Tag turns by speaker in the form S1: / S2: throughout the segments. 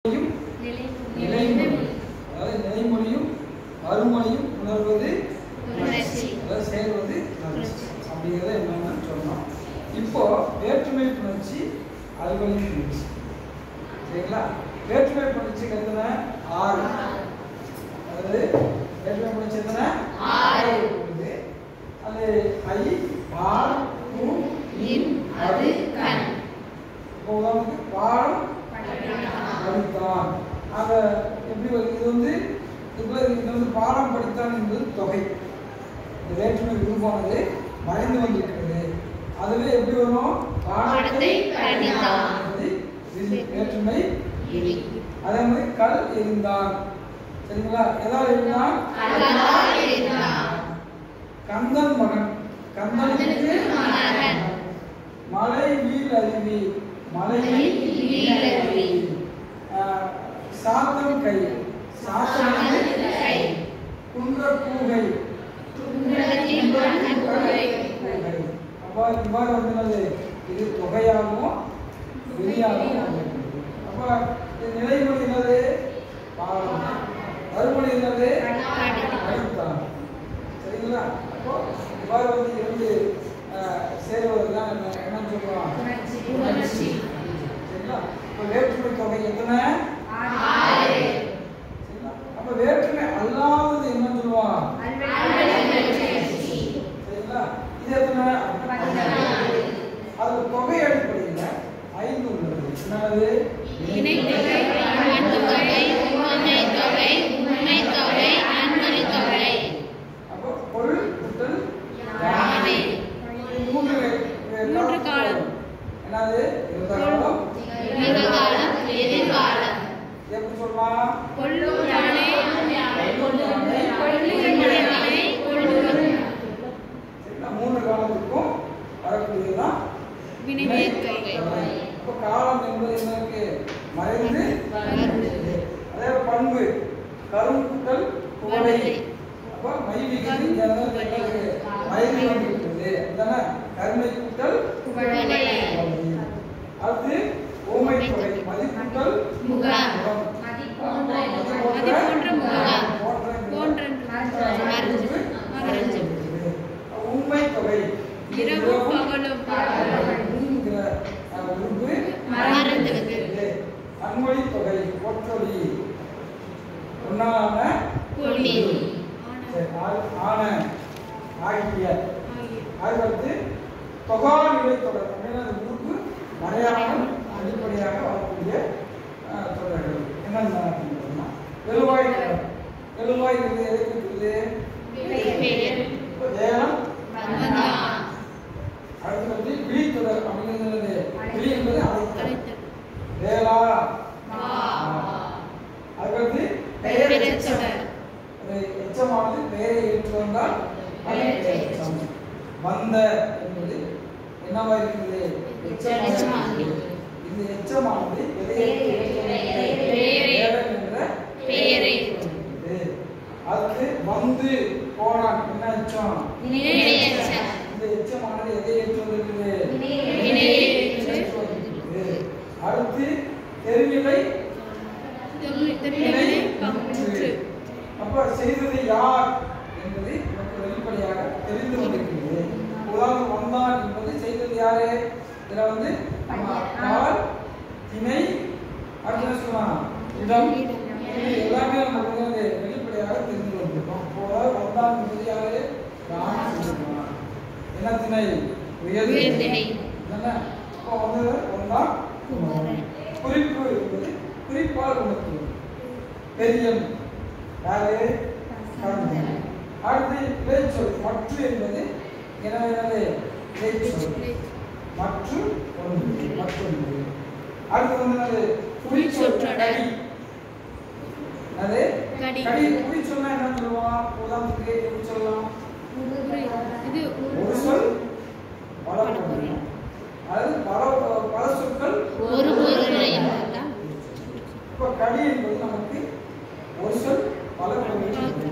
S1: நிலைமொழி. அதாவது நிலைமொழியும் அருமொழியும் உணர்வது அதாவது சேர்வது அப்படிங்கிறத என்னன்னு சொல்லணும். இப்போ வேற்றுமை புணர்ச்சி அருமொழி புணர்ச்சி சரிங்களா? வேற்றுமை புணர்ச்சிக்கு எத்தனை 6. அதாவது வேற்றுமை புணர்ச்சி எத்தனை 6 அது ஐ ஆர் கு இன் அது கண். இப்போ உதாரணத்துக்கு பாடம் படித்தான். ஆக எப்படி வருது? இது வந்து பாடம் படித்தான் என்பது தொகை. இந்த வேற்றுமை உருவானது மறைந்து வந்திருக்கிறது. அதுவே எப்படி வரும்? பாடத்தை படித்தான் வேற்றுமை. அதே மாதிரி கல் எறிந்தான் சரிங்களா? எதாவது எறிந்தான்? கந்தன் மகன் கந்தனுக்கு மலை வீல் அருவி மலையில் சாத்தம் கை குன்ற கூகை அப்போ இவ்வாறு வந்து இது தொகையாகவும் வெளியாகவும். அப்போ நிலைமொழி என்னது? பாடம். அருமொழி என்னது? படித்தான் சரிங்களா? அப்போ இவ்வாறு வந்து 2 சேருவதுதான் என்னன்னு சொல்லுவாங்க சரிங்களா? இப்போ வேற்றுமை தொகை எத்தனை? 6 சரிங்களா? அப்போ வேற்றுமை அல்லாதது என்னன்னு சொல்லுவாங்க சரிங்களா? இது எத்தனை? 14. அது தொகை அடிப்படையில் 5 உள்ளது. என்னது? அப்போ பொருள் கூட்டல் யானை 3 காலம். என்னது? நிகழ்காலம் எதிர்காலம். எப்படி சொல்லலாம்? மூன்று காலத்துக்கும் வரக்கூடியதுதான் வினைவேர்க்கை. இப்போ காலம் என்பது என்ன இருக்கு? மறைந்து. அதே பண்பு கரும் கூட்டல் குவளை. அப்போ மைவிகுதி மறைந்து வந்திருக்கிறது. அதான கருணை கூட்டல் குவளை. அடுத்து ஓமை தொகை மதிக்கூட்டல் முகம் உண்மை தொகை அன்மொழி தொகை ஒற்றொலி ஒன்னான ஆன ஆகிய. அதுக்கடுத்து தொகா நிலை தொடர் அப்படின்னா அந்த உறுப்பு மறையாமல் அடிப்படையாக வரக்கூடிய தொடர்கள் என்னென்ன? எழுவாய் தொடர். எழுவாய் எதை குறிக்கிறது? தேனம். அடுத்து விழி தொடர் அப்படிங்கிறது விழி என்பது அழைத்தல். வேளா. அதுக்கடுத்து பெயர் தொடர். எச்சமானது பெயரை ஏற்று வந்தால் எச்சம். வந்த என்பது என்னவா இருக்கிறது? இந்த எச்சமானது பெயரை. அடுத்து வந்து போனான் என்ன எச்சம்? இந்த எச்சமானது எதை ஏற்று வந்திருக்கிறது? அடுத்து தெருவிலை. அப்ப செய்தது யார் என்பது நமக்கு வெளிப்படையாக தெரிந்து கொண்டிருக்கிறது. உதாரணம் வந்தான் என்பது செய்தது யாரு? இதுல வந்து நாள் திணை அடுத்து சொல்லலாம் இடம் எல்லாமே நமக்கு வந்து வெளிப்படையாக தெரிந்து கொண்டிருக்கோம். வந்தான் என்பது யாரு? என்ன திணை? உயர் திணை. இப்போ வந்து வந்தான். குறிப்பு என்பது குறிப்பால் உணர்த்துவது. பெரியன் யாரு? அடுத்து இடைச்சொல் மற்ற என்பது எனவே மற்றும் மற்றொன்று. அடுத்து வந்து குறிச்சொற்றடி. அது கடி குறிச்சொன்னா என்ன சொல்லுவான்? உதாரணத்துக்கு எப்படி சொல்லலாம்? ஒரு சொல் பல பொருள். அது பல சொற்கள் ஒரு பொருளை. இப்போ கடி என்பது நமக்கு ஒரு சொல் பல பொருள்.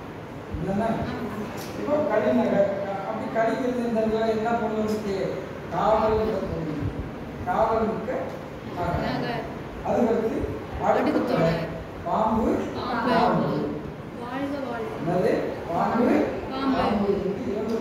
S1: இப்போ கடி நகர் அப்படி கடிக்கிறது இந்த என்ன பொருள் இருக்கு? காவல் பொருள். காவல் மிக்க நகர். அதுக்கடுத்து அடுக்குத்தொடர். பாம்பு பாம்பு.
S2: வாழ்க வாழ்க.
S1: என்னது? பாம்பு பாம்பு. இது